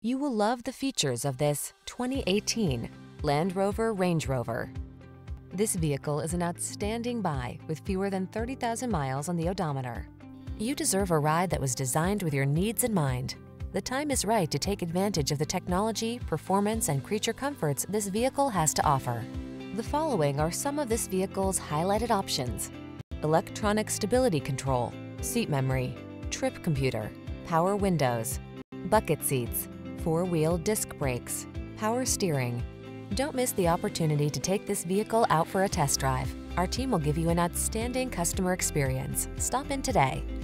You will love the features of this 2018 Land Rover Range Rover. This vehicle is an outstanding buy with fewer than 30,000 miles on the odometer. You deserve a ride that was designed with your needs in mind. The time is right to take advantage of the technology, performance, and creature comforts this vehicle has to offer. The following are some of this vehicle's highlighted options: electronic stability control, seat memory, trip computer, power windows, bucket seats, four-wheel disc brakes, power steering. Don't miss the opportunity to take this vehicle out for a test drive. Our team will give you an outstanding customer experience. Stop in today.